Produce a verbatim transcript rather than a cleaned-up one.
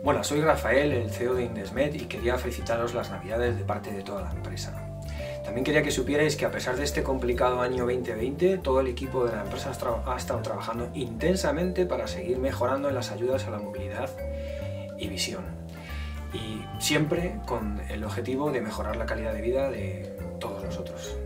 Hola, soy Rafael, el C E O de Indesmed, y quería felicitaros las Navidades de parte de toda la empresa. También quería que supierais que a pesar de este complicado año veinte veinte, todo el equipo de la empresa ha estado trabajando intensamente para seguir mejorando en las ayudas a la movilidad y visión. Y siempre con el objetivo de mejorar la calidad de vida de todos nosotros.